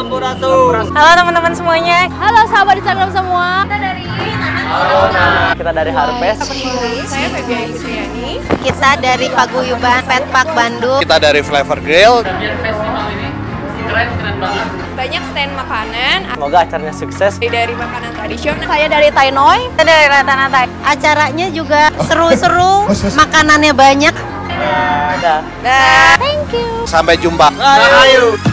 Sampurasun. Halo teman-teman semuanya. Halo sahabat Instagram semua. Kita dari Kita dari Harvest. Saya Febiani Fitriani. Kita dari Paguyuban Pet Park Bandung. Kita dari Flavor Grill. Festival ini keren banget. Banyak stand makanan. Semoga acaranya sukses. Dari makanan tradisional. Saya dari Tainoy. Kita dari Ratanata. Acaranya juga seru-seru, makanannya banyak. Dah. Thank you. Sampai jumpa. Ayo.